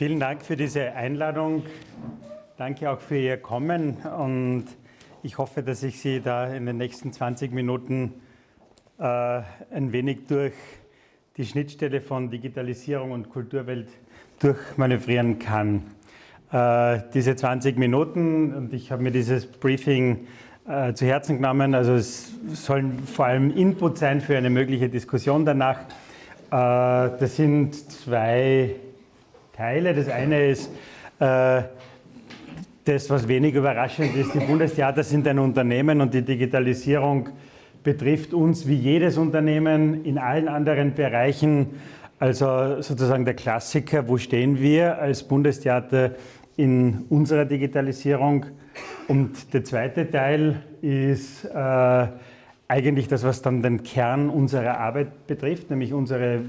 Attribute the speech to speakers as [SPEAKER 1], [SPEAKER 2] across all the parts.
[SPEAKER 1] Vielen Dank für diese Einladung. Danke auch für Ihr Kommen und ich hoffe, dass ich Sie da in den nächsten 20 Minuten ein wenig durch die Schnittstelle von Digitalisierung und Kulturwelt durchmanövrieren kann. Diese 20 Minuten, und ich habe mir dieses Briefing zu Herzen genommen, also es sollen vor allem Input sein für eine mögliche Diskussion danach. Das sind zwei Teile. Das eine ist das, was wenig überraschend ist. Die Bundestheater sind ein Unternehmen und die Digitalisierung betrifft uns wie jedes Unternehmen in allen anderen Bereichen. Also sozusagen der Klassiker, wo stehen wir als Bundestheater in unserer Digitalisierung? Und der zweite Teil ist eigentlich das, was dann den Kern unserer Arbeit betrifft, nämlich unseren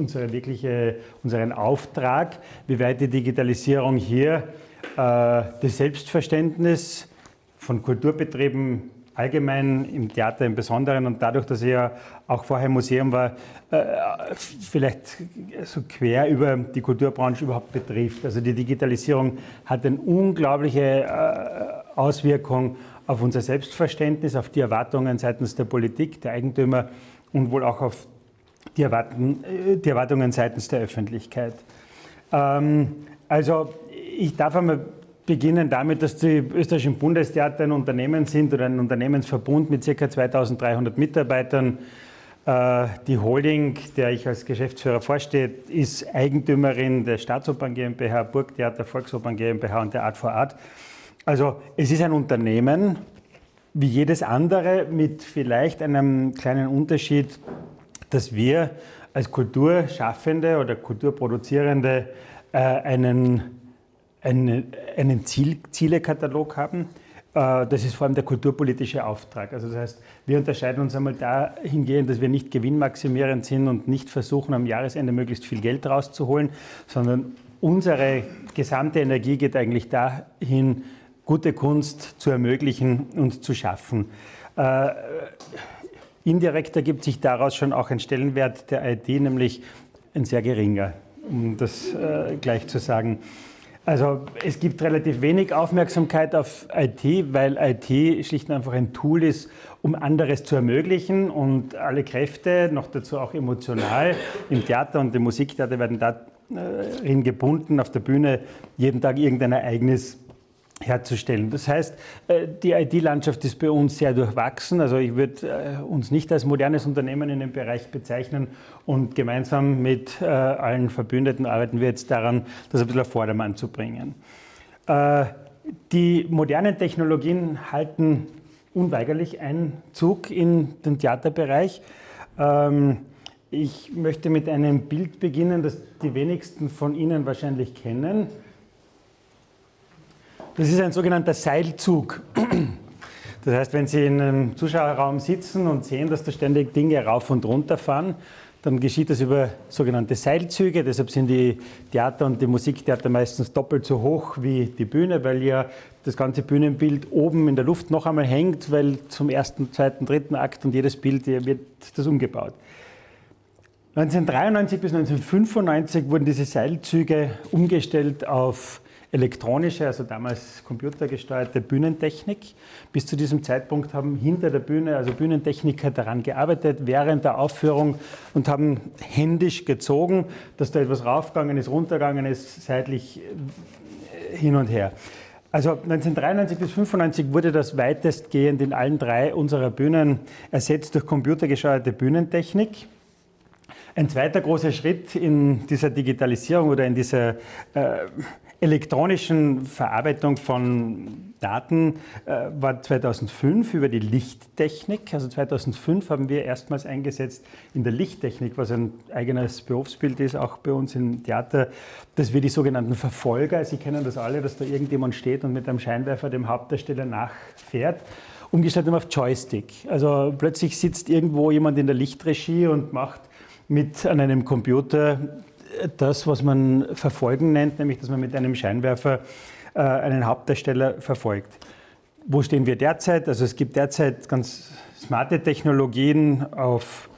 [SPEAKER 1] Auftrag, wie weit die Digitalisierung hier das Selbstverständnis von Kulturbetrieben allgemein, im Theater im Besonderen und dadurch, dass ich ja auch vorher im Museum war, vielleicht so quer über die Kulturbranche überhaupt betrifft. Also die Digitalisierung hat eine unglaubliche Auswirkung auf unser Selbstverständnis, auf die Erwartungen seitens der Politik, der Eigentümer und wohl auch auf die Erwartungen seitens der Öffentlichkeit. Also ich darf einmal beginnen damit, dass die österreichischen Bundestheater ein Unternehmen sind oder ein Unternehmensverbund mit ca. 2300 Mitarbeitern. Die Holding, der ich als Geschäftsführer vorstehe, ist Eigentümerin der Staatsopern GmbH, Burgtheater, Volksopern GmbH und der Art for Art. Also es ist ein Unternehmen wie jedes andere mit vielleicht einem kleinen Unterschied, dass wir als Kulturschaffende oder Kulturproduzierende einen Zielekatalog haben. Das ist vor allem der kulturpolitische Auftrag. Also das heißt, wir unterscheiden uns einmal dahingehend, dass wir nicht gewinnmaximierend sind und nicht versuchen, am Jahresende möglichst viel Geld rauszuholen, sondern unsere gesamte Energie geht eigentlich dahin, gute Kunst zu ermöglichen und zu schaffen. Indirekt ergibt sich daraus schon auch ein Stellenwert der IT, nämlich ein sehr geringer, um das gleich zu sagen. Also es gibt relativ wenig Aufmerksamkeit auf IT, weil IT schlicht und einfach ein Tool ist, um anderes zu ermöglichen und alle Kräfte, noch dazu auch emotional, im Theater und im Musiktheater werden darin gebunden, auf der Bühne jeden Tag irgendein Ereignis herzustellen. Das heißt, die IT-Landschaft ist bei uns sehr durchwachsen. Also ich würde uns nicht als modernes Unternehmen in dem Bereich bezeichnen und gemeinsam mit allen Verbündeten arbeiten wir jetzt daran, das ein bisschen auf Vordermann zu bringen. Die modernen Technologien halten unweigerlich Einzug in den Theaterbereich. Ich möchte mit einem Bild beginnen, das die wenigsten von Ihnen wahrscheinlich kennen. Das ist ein sogenannter Seilzug. Das heißt, wenn Sie in einem Zuschauerraum sitzen und sehen, dass da ständig Dinge rauf und runter fahren, dann geschieht das über sogenannte Seilzüge. Deshalb sind die Theater und die Musiktheater meistens doppelt so hoch wie die Bühne, weil ja das ganze Bühnenbild oben in der Luft noch einmal hängt, weil zum ersten, zweiten, dritten Akt und jedes Bild wird das umgebaut. 1993 bis 1995 wurden diese Seilzüge umgestellt auf elektronische, also damals computergesteuerte Bühnentechnik. Bis zu diesem Zeitpunkt haben hinter der Bühne, also Bühnentechniker, daran gearbeitet, während der Aufführung und haben händisch gezogen, dass da etwas raufgegangen ist, runtergegangen ist, seitlich hin und her. Also 1993 bis 1995 wurde das weitestgehend in allen drei unserer Bühnen ersetzt durch computergesteuerte Bühnentechnik. Ein zweiter großer Schritt in dieser Digitalisierung oder in dieser elektronischen Verarbeitung von Daten war 2005 über die Lichttechnik. Also 2005 haben wir erstmals eingesetzt in der Lichttechnik, was ein eigenes Berufsbild ist, auch bei uns im Theater, dass wir die sogenannten Verfolger, Sie kennen das alle, dass da irgendjemand steht und mit einem Scheinwerfer dem Hauptdarsteller nachfährt, umgestellt haben auf Joystick. Also plötzlich sitzt irgendwo jemand in der Lichtregie und macht an einem Computer das, was man Verfolgen nennt, nämlich dass man mit einem Scheinwerfer einen Hauptdarsteller verfolgt. Wo stehen wir derzeit? Also es gibt derzeit ganz smarte Technologien auf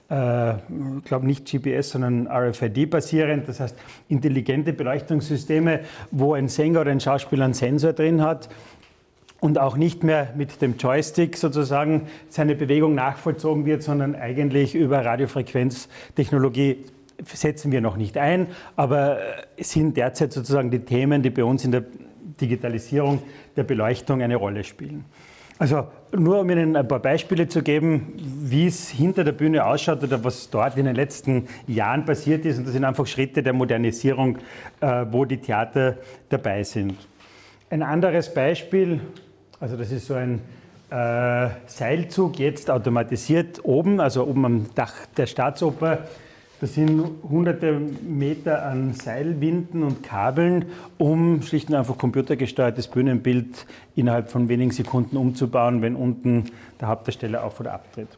[SPEAKER 1] ich glaube nicht GPS, sondern RFID basierend, das heißt intelligente Beleuchtungssysteme, wo ein Sänger oder ein Schauspieler einen Sensor drin hat und auch nicht mehr mit dem Joystick sozusagen seine Bewegung nachvollzogen wird, sondern eigentlich über Radiofrequenztechnologie setzen wir noch nicht ein, aber es sind derzeit sozusagen die Themen, die bei uns in der Digitalisierung der Beleuchtung eine Rolle spielen. Also nur um Ihnen ein paar Beispiele zu geben, wie es hinter der Bühne ausschaut oder was dort in den letzten Jahren passiert ist. Und das sind einfach Schritte der Modernisierung, wo die Theater dabei sind. Ein anderes Beispiel, also das ist so ein Seilzug, jetzt automatisiert oben, also oben am Dach der Staatsoper. Das sind hunderte Meter an Seilwinden und Kabeln, um schlicht und einfach computergesteuertes Bühnenbild innerhalb von wenigen Sekunden umzubauen, wenn unten der Hauptdarsteller auf- oder abtritt.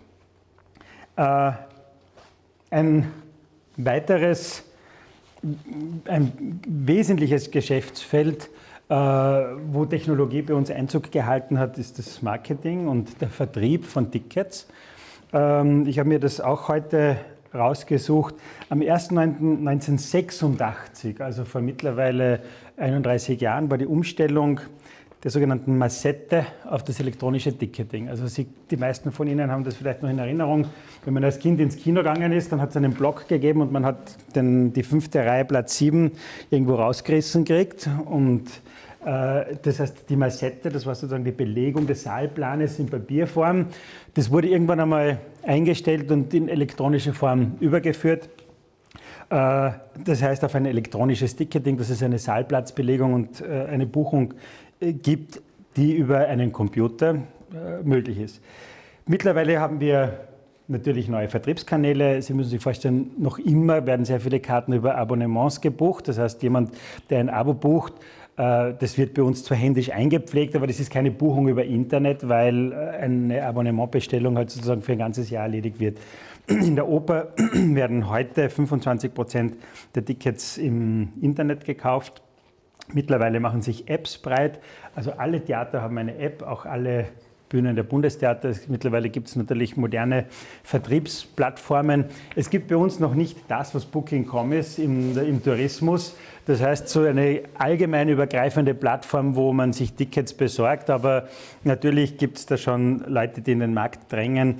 [SPEAKER 1] Ein weiteres, ein wesentliches Geschäftsfeld, wo Technologie bei uns Einzug gehalten hat, ist das Marketing und der Vertrieb von Tickets. Ich habe mir das auch heute rausgesucht. Am 1.9.1986, also vor mittlerweile 31 Jahren, war die Umstellung der sogenannten Massette auf das elektronische Ticketing. Also die meisten von Ihnen haben das vielleicht noch in Erinnerung. Wenn man als Kind ins Kino gegangen ist, dann hat es einen Block gegeben und man hat die 5. Reihe, Platz 7, irgendwo rausgerissen gekriegt. Und das heißt, die Massette, das war sozusagen die Belegung des Saalplanes in Papierform. Das wurde irgendwann einmal eingestellt und in elektronische Form übergeführt. Das heißt, auf ein elektronisches Ticketing, dass es eine Saalplatzbelegung und eine Buchung gibt, die über einen Computer möglich ist. Mittlerweile haben wir natürlich neue Vertriebskanäle. Sie müssen sich vorstellen, noch immer werden sehr viele Karten über Abonnements gebucht. Das heißt, jemand, der ein Abo bucht, das wird bei uns zwar händisch eingepflegt, aber das ist keine Buchung über Internet, weil eine Abonnementbestellung halt sozusagen für ein ganzes Jahr erledigt wird. In der Oper werden heute 25% der Tickets im Internet gekauft. Mittlerweile machen sich Apps breit. Also alle Theater haben eine App, auch alle Bühnen der Bundestheater. Mittlerweile gibt es natürlich moderne Vertriebsplattformen. Es gibt bei uns noch nicht das, was Booking.com ist im Tourismus. Das heißt, so eine allgemein übergreifende Plattform, wo man sich Tickets besorgt. Aber natürlich gibt es da schon Leute, die in den Markt drängen,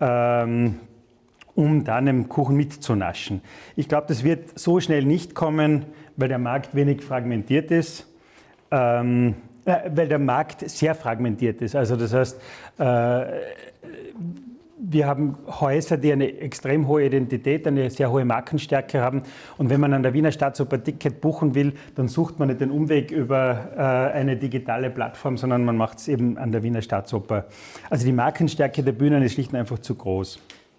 [SPEAKER 1] um dann im Kuchen mitzunaschen. Ich glaube, das wird so schnell nicht kommen, weil der Markt wenig fragmentiert ist. Weil der Markt sehr fragmentiert ist. Also das heißt, wir haben Häuser, die eine extrem hohe Identität, eine sehr hohe Markenstärke haben. Und wenn man an der Wiener Staatsoper Ticket buchen will, dann sucht man nicht den Umweg über eine digitale Plattform, sondern man macht es eben an der Wiener Staatsoper. Also die Markenstärke der Bühnen ist schlicht und einfach zu groß.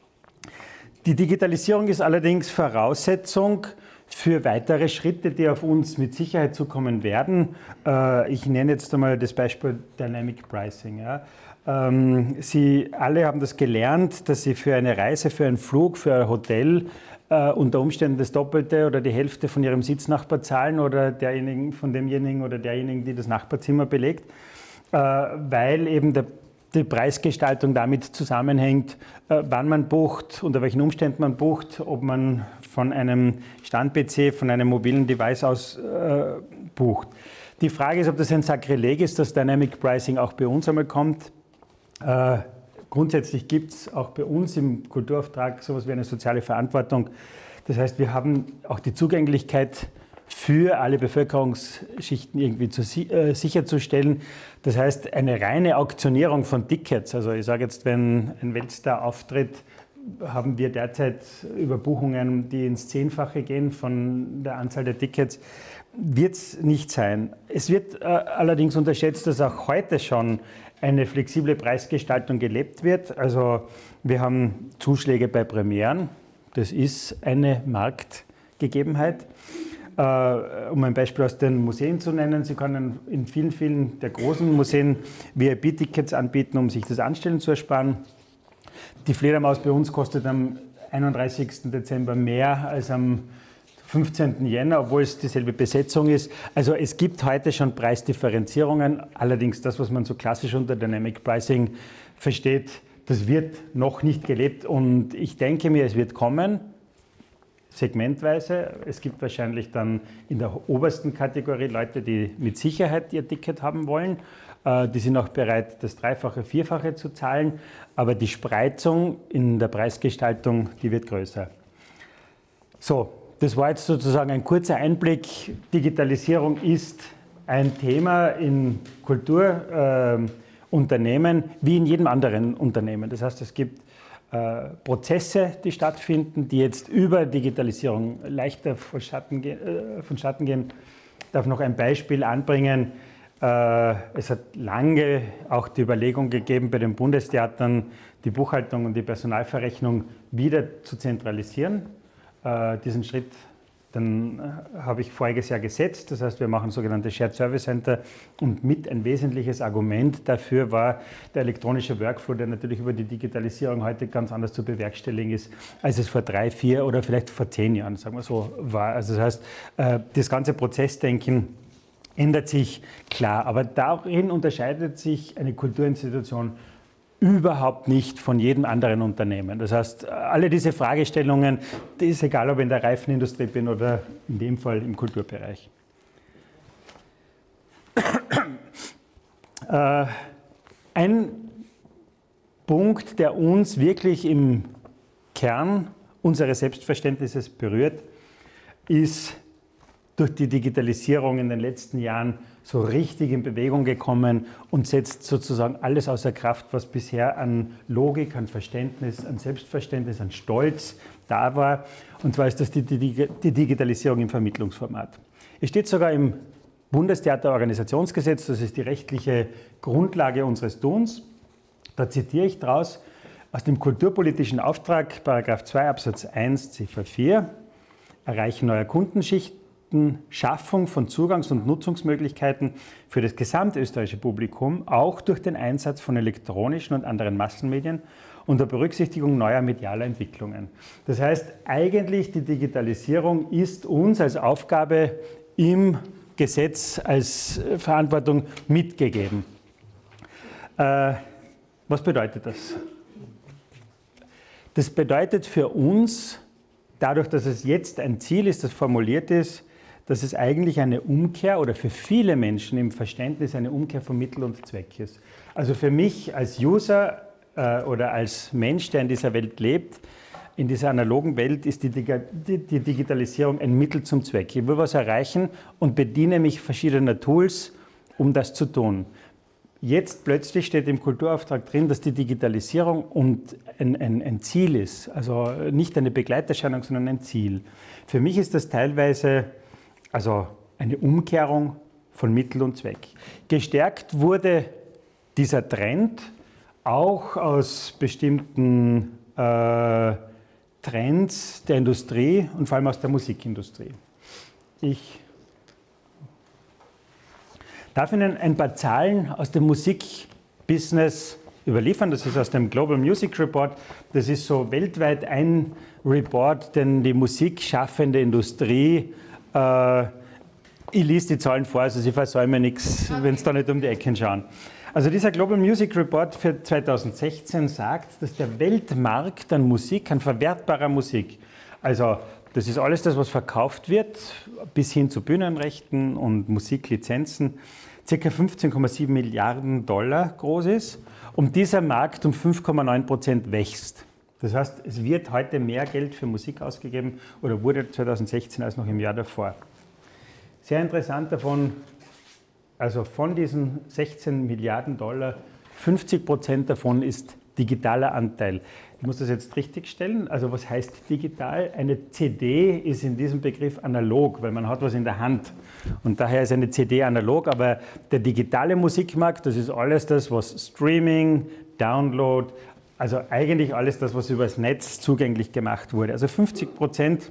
[SPEAKER 1] Die Digitalisierung ist allerdings Voraussetzung für weitere Schritte, die auf uns mit Sicherheit zukommen werden. Ich nenne jetzt einmal das Beispiel Dynamic Pricing. Ja. Sie alle haben das gelernt, dass Sie für eine Reise, für einen Flug, für ein Hotel unter Umständen das Doppelte oder die Hälfte von Ihrem Sitznachbar zahlen oder von demjenigen oder derjenigen, die das Nachbarzimmer belegt, weil eben die Preisgestaltung damit zusammenhängt, wann man bucht, unter welchen Umständen man bucht, ob man von einem Stand-PC, von einem mobilen Device aus bucht. Die Frage ist, ob das ein Sakrileg ist, dass Dynamic Pricing auch bei uns einmal kommt. Grundsätzlich gibt es auch bei uns im Kulturauftrag sowas wie eine soziale Verantwortung. Das heißt, wir haben auch die Zugänglichkeit für alle Bevölkerungsschichten irgendwie sicherzustellen. Das heißt, eine reine Auktionierung von Tickets, also ich sage jetzt, wenn ein Weltstar auftritt, haben wir derzeit Überbuchungen, die ins 10-fache gehen von der Anzahl der Tickets, wird es nicht sein. Es wird allerdings unterschätzt, dass auch heute schon eine flexible Preisgestaltung gelebt wird. Also wir haben Zuschläge bei Premieren, das ist eine Marktgegebenheit. Um ein Beispiel aus den Museen zu nennen, Sie können in vielen der großen Museen VIP-Tickets anbieten, um sich das Anstellen zu ersparen. Die Fledermaus bei uns kostet am 31. Dezember mehr als am 15. Jänner, obwohl es dieselbe Besetzung ist. Also es gibt heute schon Preisdifferenzierungen. Allerdings das, was man so klassisch unter Dynamic Pricing versteht, das wird noch nicht gelebt und ich denke mir, es wird kommen, segmentweise. Es gibt wahrscheinlich dann in der obersten Kategorie Leute, die mit Sicherheit ihr Ticket haben wollen. Die sind auch bereit, das Dreifache, Vierfache zu zahlen. Aber die Spreizung in der Preisgestaltung, die wird größer. So, das war jetzt sozusagen ein kurzer Einblick. Digitalisierung ist ein Thema in Kulturunternehmen wie in jedem anderen Unternehmen. Das heißt, es gibt Prozesse, die stattfinden, die jetzt über Digitalisierung leichter vonstatten gehen. Ich darf noch ein Beispiel anbringen. Es hat lange auch die Überlegung gegeben, bei den Bundestheatern die Buchhaltung und die Personalverrechnung wieder zu zentralisieren. Diesen Schritt habe ich voriges Jahr gesetzt. Das heißt, wir machen sogenannte Shared Service Center und mit ein wesentliches Argument dafür war der elektronische Workflow, der natürlich über die Digitalisierung heute ganz anders zu bewerkstelligen ist, als es vor 3, 4 oder vielleicht vor 10 Jahren, sagen wir so, war. Also das heißt, das ganze Prozessdenken ändert sich klar, aber darin unterscheidet sich eine Kulturinstitution überhaupt nicht von jedem anderen Unternehmen. Das heißt, alle diese Fragestellungen, das ist egal, ob ich in der Reifenindustrie bin oder in dem Fall im Kulturbereich. Ein Punkt, der uns wirklich im Kern unseres Selbstverständnisses berührt, ist durch die Digitalisierung in den letzten Jahren so richtig in Bewegung gekommen und setzt sozusagen alles außer Kraft, was bisher an Logik, an Verständnis, an Selbstverständnis, an Stolz da war. Und zwar ist das die Digitalisierung im Vermittlungsformat. Es steht sogar im Bundestheaterorganisationsgesetz, das ist die rechtliche Grundlage unseres Tuns. Da zitiere ich daraus aus dem kulturpolitischen Auftrag, § 2 Absatz 1 Ziffer 4, Erreichen neuer Kundenschichten, Schaffung von Zugangs- und Nutzungsmöglichkeiten für das gesamtösterreichische Publikum, auch durch den Einsatz von elektronischen und anderen Massenmedien unter Berücksichtigung neuer medialer Entwicklungen. Das heißt, eigentlich die Digitalisierung ist uns als Aufgabe im Gesetz, als Verantwortung mitgegeben. Was bedeutet das? Das bedeutet für uns, dadurch, dass es jetzt ein Ziel ist, das formuliert ist, dass es eigentlich eine Umkehr oder für viele Menschen im Verständnis eine Umkehr von Mittel und Zweck ist. Also für mich als User oder als Mensch, der in dieser Welt lebt, in dieser analogen Welt ist die Digitalisierung ein Mittel zum Zweck. Ich will was erreichen und bediene mich verschiedener Tools, um das zu tun. Jetzt plötzlich steht im Kulturauftrag drin, dass die Digitalisierung ein Ziel ist, also nicht eine Begleiterscheinung, sondern ein Ziel. Für mich ist das teilweise also eine Umkehrung von Mittel und Zweck. Gestärkt wurde dieser Trend auch aus bestimmten Trends der Industrie und vor allem aus der Musikindustrie. Ich darf Ihnen ein paar Zahlen aus dem Musikbusiness überliefern. Das ist aus dem Global Music Report. Das ist so weltweit ein Report, den die musikschaffende Industrie, ich lese die Zahlen vor, also Sie versäumen nichts, wenn Sie da nicht um die Ecken schauen. Also dieser Global Music Report für 2016 sagt, dass der Weltmarkt an Musik, an verwertbarer Musik, also das ist alles das, was verkauft wird, bis hin zu Bühnenrechten und Musiklizenzen, ca. 15,7 Milliarden Dollar groß ist und dieser Markt um 5,9% wächst. Das heißt, es wird heute mehr Geld für Musik ausgegeben oder wurde 2016 als noch im Jahr davor. Sehr interessant davon, also von diesen 16 Milliarden Dollar, 50% davon ist digitaler Anteil. Ich muss das jetzt richtigstellen. Also was heißt digital? Eine CD ist in diesem Begriff analog, weil man hat was in der Hand. Und daher ist eine CD analog, aber der digitale Musikmarkt, das ist alles das, was Streaming, Download, also eigentlich alles das, was übers Netz zugänglich gemacht wurde. Also 50%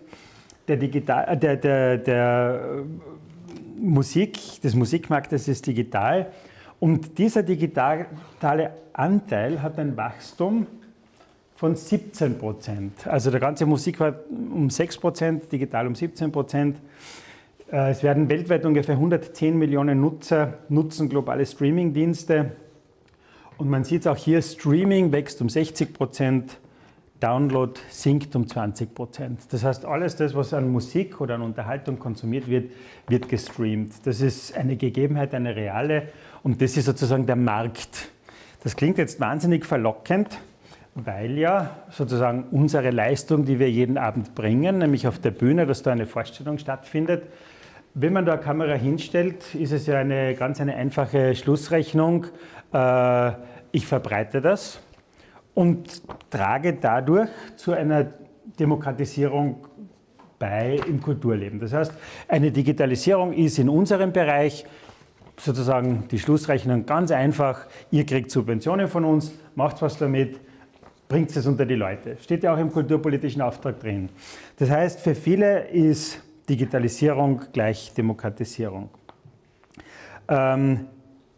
[SPEAKER 1] der Musik, des Musikmarktes ist digital. Und dieser digitale Anteil hat ein Wachstum von 17%. Also der ganze Musik war um 6%, digital um 17%. Es werden weltweit ungefähr 110 Millionen Nutzer nutzen globale Streamingdienste. Und man sieht es auch hier, Streaming wächst um 60%, Download sinkt um 20%. Das heißt, alles das, was an Musik oder an Unterhaltung konsumiert wird, wird gestreamt. Das ist eine Gegebenheit, eine reale, und das ist sozusagen der Markt. Das klingt jetzt wahnsinnig verlockend, weil ja sozusagen unsere Leistung, die wir jeden Abend bringen, nämlich auf der Bühne, dass da eine Vorstellung stattfindet, wenn man da eine Kamera hinstellt, ist es ja eine ganz einfache Schlussrechnung. Ich verbreite das und trage dadurch zu einer Demokratisierung bei im Kulturleben. Das heißt, eine Digitalisierung ist in unserem Bereich sozusagen die Schlussrechnung ganz einfach. Ihr kriegt Subventionen von uns, macht was damit, bringt es unter die Leute. Steht ja auch im kulturpolitischen Auftrag drin. Das heißt, für viele ist Digitalisierung gleich Demokratisierung. Man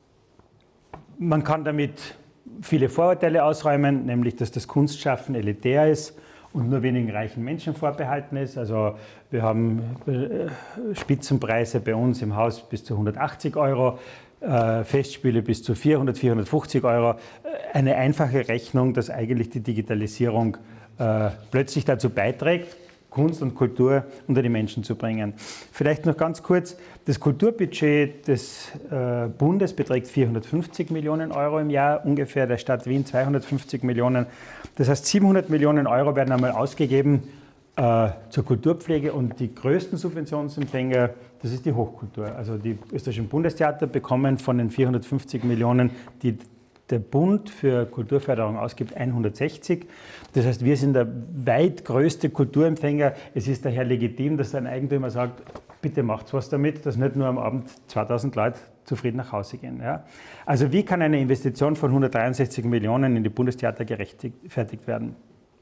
[SPEAKER 1] kann damit viele Vorurteile ausräumen, nämlich dass das Kunstschaffen elitär ist und nur wenigen reichen Menschen vorbehalten ist. Also wir haben Spitzenpreise bei uns im Haus bis zu 180 €, Festspiele bis zu 400, 450 €. Eine einfache Rechnung, dass eigentlich die Digitalisierung plötzlich dazu beiträgt, Kunst und Kultur unter die Menschen zu bringen. Vielleicht noch ganz kurz, das Kulturbudget des Bundes beträgt 450 Millionen € im Jahr, ungefähr der Stadt Wien 250 Millionen. Das heißt, 700 Millionen € werden einmal ausgegeben zur Kulturpflege, und die größten Subventionsempfänger, das ist die Hochkultur. Also die österreichischen Bundestheater bekommen von den 450 Millionen, die der Bund für Kulturförderung ausgibt, 160. Das heißt, wir sind der weit größte Kulturempfänger. Es ist daher legitim, dass ein Eigentümer sagt, bitte macht was damit, dass nicht nur am Abend 2000 Leute zufrieden nach Hause gehen. Ja? Also wie kann eine Investition von 163 Millionen in die Bundestheater gerechtfertigt werden?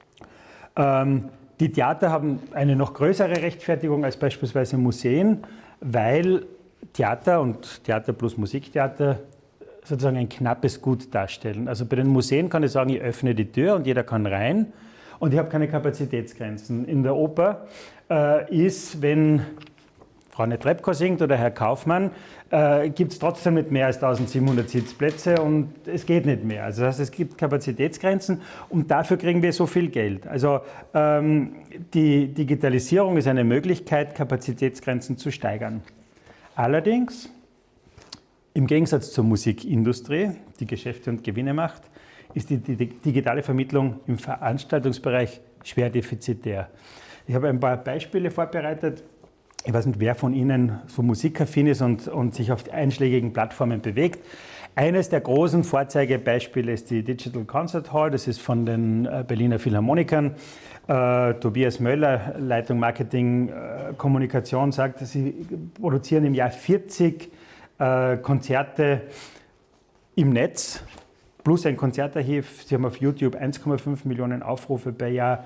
[SPEAKER 1] Die Theater haben eine noch größere Rechtfertigung als beispielsweise Museen, weil Theater und Theater plus Musiktheater sozusagen ein knappes Gut darstellen. Also bei den Museen kann ich sagen, ich öffne die Tür und jeder kann rein, und ich habe keine Kapazitätsgrenzen. In der Oper ist, wenn Frau Anne Trepko singt oder Herr Kaufmann, gibt es trotzdem nicht mehr als 1700 Sitzplätze und es geht nicht mehr. Also das heißt, es gibt Kapazitätsgrenzen und dafür kriegen wir so viel Geld. Also die Digitalisierung ist eine Möglichkeit, Kapazitätsgrenzen zu steigern. Allerdings, im Gegensatz zur Musikindustrie, die Geschäfte und Gewinne macht, ist die digitale Vermittlung im Veranstaltungsbereich schwer defizitär. Ich habe ein paar Beispiele vorbereitet. Ich weiß nicht, wer von Ihnen so musikaffin ist und sich auf die einschlägigen Plattformen bewegt. Eines der großen Vorzeigebeispiele ist die Digital Concert Hall. Das ist von den Berliner Philharmonikern. Tobias Möller, Leitung Marketing, Kommunikation, sagt, sie produzieren im Jahr 40 Konzerte im Netz, plus ein Konzertarchiv. Sie haben auf YouTube 1,5 Millionen Aufrufe per Jahr.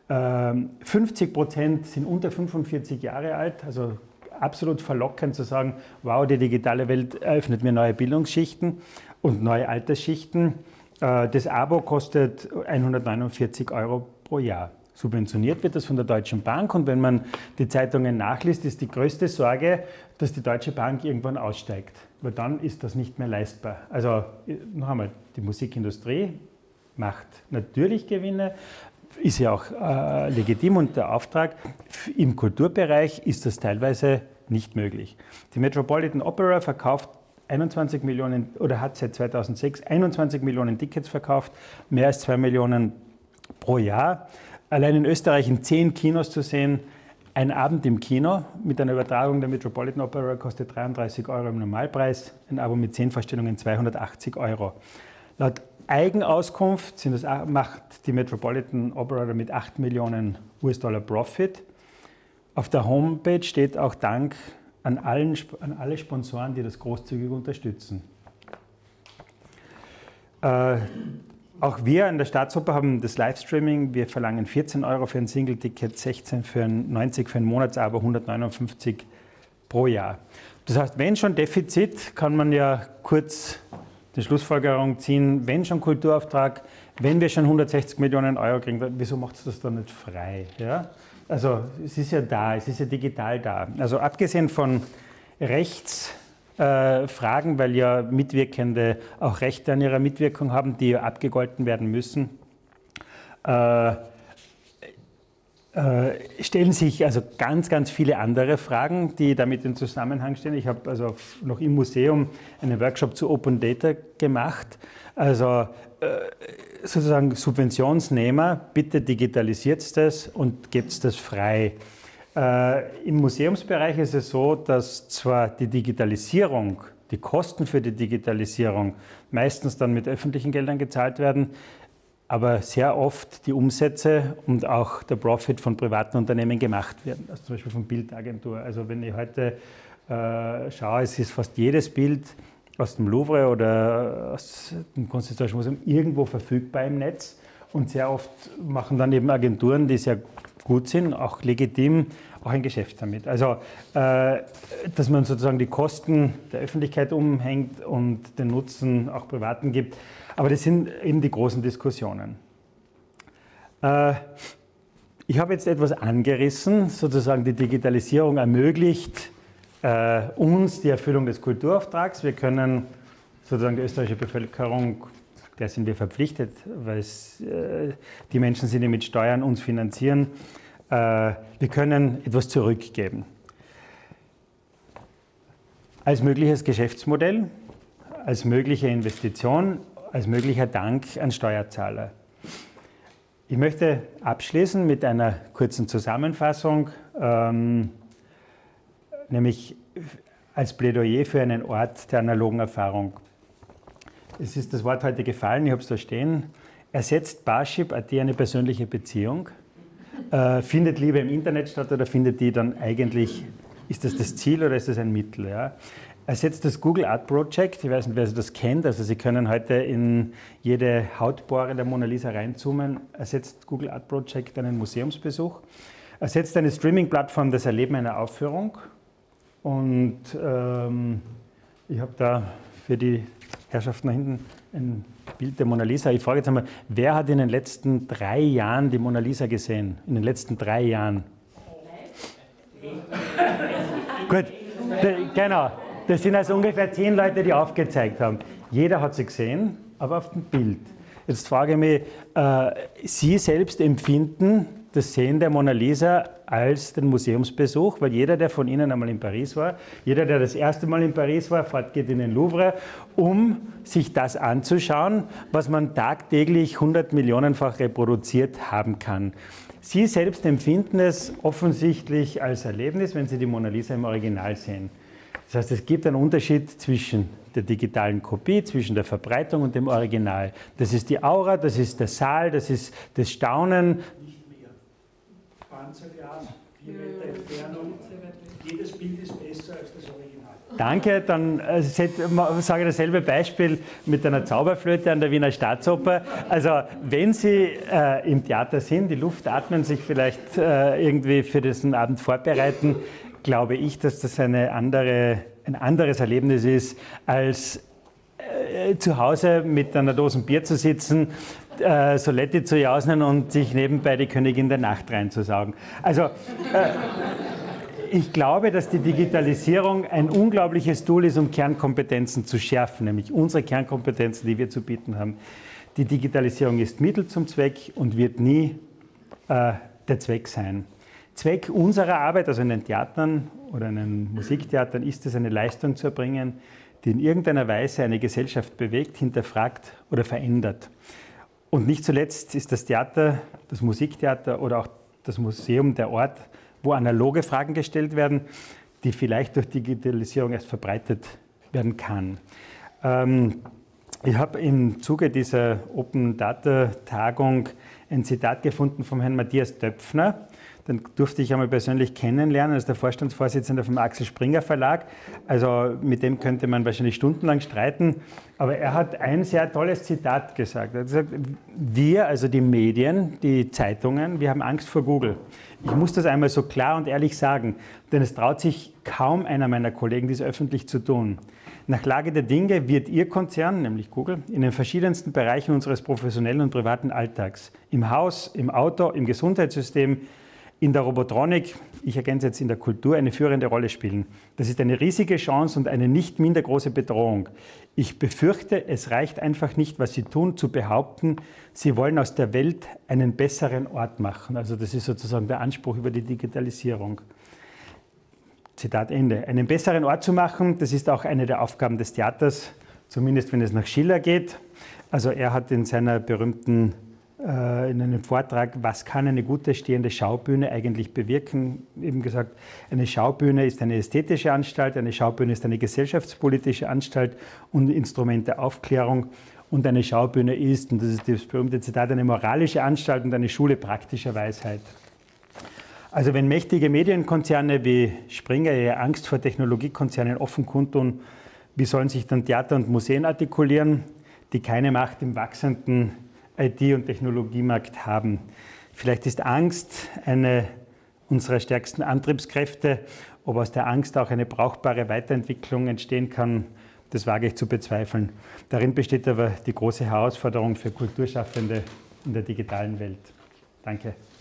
[SPEAKER 1] 50% sind unter 45 Jahre alt, also absolut verlockend zu sagen, wow, die digitale Welt eröffnet mir neue Bildungsschichten und neue Altersschichten. Das Abo kostet 149 € pro Jahr. Subventioniert wird das von der Deutschen Bank, und wenn man die Zeitungen nachliest, ist die größte Sorge, dass die Deutsche Bank irgendwann aussteigt, weil dann ist das nicht mehr leistbar. Also noch einmal, die Musikindustrie macht natürlich Gewinne, ist ja auch legitim und der Auftrag. Im Kulturbereich ist das teilweise nicht möglich. Die Metropolitan Opera verkauft 21 Millionen oder hat seit 2006 21 Millionen Tickets verkauft, mehr als 2 Millionen pro Jahr. Allein in Österreich in 10 Kinos zu sehen, ein Abend im Kino mit einer Übertragung der Metropolitan Opera kostet 33 € im Normalpreis, ein Abo mit 10 Vorstellungen 280 €. Laut Eigenauskunft macht die Metropolitan Opera damit 8 Millionen US-Dollar Profit. Auf der Homepage steht auch Dank an alle Sponsoren, die das großzügig unterstützen. Auch wir an der Staatsoper haben das Livestreaming. Wir verlangen 14 € für ein Single-Ticket, 16 für 90 für ein Monatsabo, 159 pro Jahr. Das heißt, wenn schon Defizit, kann man ja kurz die Schlussfolgerung ziehen, wenn schon Kulturauftrag, wenn wir schon 160 Millionen € kriegen, wieso macht es das dann nicht frei? Ja? Also es ist ja da, es ist ja digital da. Also abgesehen von Fragen, weil ja Mitwirkende auch Rechte an ihrer Mitwirkung haben, die ja abgegolten werden müssen. Stellen sich also ganz, ganz viele andere Fragen, die damit in Zusammenhang stehen. Ich habe also noch im Museum einen Workshop zu Open Data gemacht. Also sozusagen Subventionsnehmer, bitte digitalisiert das und gebt das frei. Im Museumsbereich ist es so, dass zwar die Digitalisierung, die Kosten für die Digitalisierung meistens dann mit öffentlichen Geldern gezahlt werden, aber sehr oft die Umsätze und auch der Profit von privaten Unternehmen gemacht werden, also zum Beispiel von Bildagentur. Also wenn ich heute schaue, es ist fast jedes Bild aus dem Louvre oder aus dem Kunsthistorischen Museum irgendwo verfügbar im Netz und sehr oft machen dann eben Agenturen, die sehr gut sind, auch legitim, auch ein Geschäft damit. Also, dass man sozusagen die Kosten der Öffentlichkeit umhängt und den Nutzen auch Privaten gibt. Aber das sind eben die großen Diskussionen. Ich habe jetzt etwas angerissen, sozusagen die Digitalisierung ermöglicht uns die Erfüllung des Kulturauftrags. Wir können sozusagen die österreichische Bevölkerung, der sind wir verpflichtet, weil die Menschen sind, die mit Steuern uns finanzieren, wir können etwas zurückgeben. Als mögliches Geschäftsmodell, als mögliche Investition, als möglicher Dank an Steuerzahler. Ich möchte abschließen mit einer kurzen Zusammenfassung, nämlich als Plädoyer für einen Ort der analogen Erfahrung. Es ist das Wort heute gefallen, ich habe es da stehen. Ersetzt Parship.at eine persönliche Beziehung? Findet Liebe im Internet statt oder findet die dann eigentlich, ist das das Ziel oder ist das ein Mittel? Ja? Ersetzt das Google Art Project, ich weiß nicht, wer das kennt, also Sie können heute in jede Hautpore der Mona Lisa reinzoomen, ersetzt Google Art Project einen Museumsbesuch, ersetzt eine Streaming-Plattform das Erleben einer Aufführung und ich habe da für die Herrschaften da hinten ein Bild der Mona Lisa. Ich frage jetzt einmal, wer hat in den letzten 3 Jahren die Mona Lisa gesehen? In den letzten 3 Jahren? Gut, genau. Das sind also ungefähr 10 Leute, die aufgezeigt haben. Jeder hat sie gesehen, aber auf dem Bild. Jetzt frage ich mich, Sie selbst empfinden das Sehen der Mona Lisa als den Museumsbesuch, weil jeder, der von Ihnen einmal in Paris war, jeder, der das erste Mal in Paris war, geht in den Louvre, um sich das anzuschauen, was man tagtäglich 100 Millionenfach reproduziert haben kann. Sie selbst empfinden es offensichtlich als Erlebnis, wenn Sie die Mona Lisa im Original sehen. Das heißt, es gibt einen Unterschied zwischen der digitalen Kopie, zwischen der Verbreitung und dem Original. Das ist die Aura, das ist der Saal, das ist das Staunen. Nicht mehr. Panzerglas, 4 Meter Entfernung. Jedes Bild ist besser als das Original. Danke, dann sage ich dasselbe Beispiel mit einer Zauberflöte an der Wiener Staatsoper. Also wenn Sie im Theater sind, die Luft atmen, sich vielleicht irgendwie für diesen Abend vorbereiten, glaube ich, dass das ein anderes Erlebnis ist, als zu Hause mit einer Dose Bier zu sitzen, Soletti zu jausen und sich nebenbei die Königin der Nacht reinzusaugen. Also ich glaube, dass die Digitalisierung ein unglaubliches Tool ist, um Kernkompetenzen zu schärfen, nämlich unsere Kernkompetenzen, die wir zu bieten haben. Die Digitalisierung ist Mittel zum Zweck und wird nie der Zweck sein. Zweck unserer Arbeit, also in den Theatern oder in den Musiktheatern, ist es, eine Leistung zu erbringen, die in irgendeiner Weise eine Gesellschaft bewegt, hinterfragt oder verändert. Und nicht zuletzt ist das Theater, das Musiktheater oder auch das Museum der Ort, wo analoge Fragen gestellt werden, die vielleicht durch Digitalisierung erst verbreitet werden kann. Ich habe im Zuge dieser Open Data Tagung ein Zitat gefunden vom Herrn Matthias Döpfner. Den durfte ich einmal persönlich kennenlernen, als der Vorstandsvorsitzende vom Axel Springer Verlag. Also mit dem könnte man wahrscheinlich stundenlang streiten. Aber er hat ein sehr tolles Zitat gesagt. Er hat gesagt, wir, also die Medien, die Zeitungen, wir haben Angst vor Google. Ich muss das einmal so klar und ehrlich sagen, denn es traut sich kaum einer meiner Kollegen, dies öffentlich zu tun. Nach Lage der Dinge wird Ihr Konzern, nämlich Google, in den verschiedensten Bereichen unseres professionellen und privaten Alltags, im Haus, im Auto, im Gesundheitssystem, in der Robotronik, ich ergänze jetzt in der Kultur, eine führende Rolle spielen. Das ist eine riesige Chance und eine nicht minder große Bedrohung. Ich befürchte, es reicht einfach nicht, was Sie tun, zu behaupten, Sie wollen aus der Welt einen besseren Ort machen. Also das ist sozusagen der Anspruch über die Digitalisierung. Zitat Ende. Einen besseren Ort zu machen, das ist auch eine der Aufgaben des Theaters, zumindest wenn es nach Schiller geht. Also er hat in seiner berühmten in einem Vortrag, was kann eine gute stehende Schaubühne eigentlich bewirken, eben gesagt, eine Schaubühne ist eine ästhetische Anstalt, eine Schaubühne ist eine gesellschaftspolitische Anstalt und Instrument der Aufklärung und eine Schaubühne ist, und das ist das berühmte Zitat, eine moralische Anstalt und eine Schule praktischer Weisheit. Also wenn mächtige Medienkonzerne wie Springer ihre Angst vor Technologiekonzernen offen kundtun, wie sollen sich dann Theater und Museen artikulieren, die keine Macht im wachsenden IT- und Technologiemarkt haben? Vielleicht ist Angst eine unserer stärksten Antriebskräfte. Ob aus der Angst auch eine brauchbare Weiterentwicklung entstehen kann, das wage ich zu bezweifeln. Darin besteht aber die große Herausforderung für Kulturschaffende in der digitalen Welt. Danke.